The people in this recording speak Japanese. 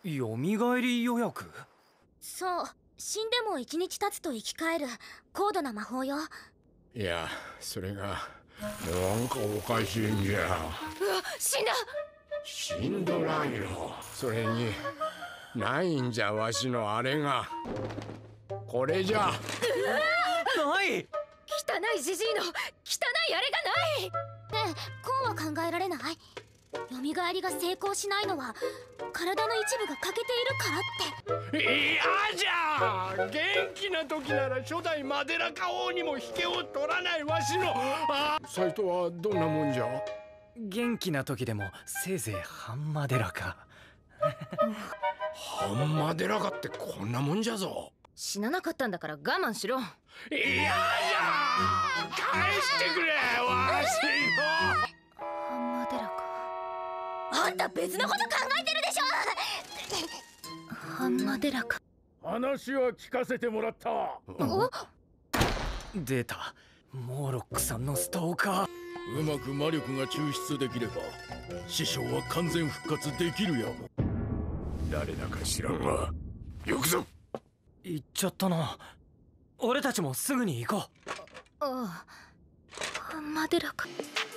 よみがえり予約？ そう、死んでも1日経つと生き返る高度な魔法よ。 いや、それがなんかおかしいんじゃ。 うわ、死んだ。 死んどらんよ。それにないんじゃ、わしのあれが。これじゃ。 ない。 汚いジジイの汚いあれがない。ねえ、コウは考えられない？蘇りが成功しないのは体の一部が欠けているからって。 いやじゃあ、元気な時なら初代マデラカ王にも引けを取らないわしのサイトはどんなもんじゃ。 元気な時でもせいぜいハンマデラか。 ハンマデラカってこんなもんじゃぞ。 死ななかったんだから我慢しろ。 いやじゃ返してくれ、わしの。 ハンマデラか。あんた別のこと考えてるでしょ。ハンマデラか。 話は聞かせてもらった。 お、 出た、モーロックさんのストーカー。 うまく魔力が抽出できれば師匠は完全復活できるやも。 誰だか知らんが行くぞ。 行っちゃったな。俺たちもすぐに行こう。 ああ、ハンマデラか。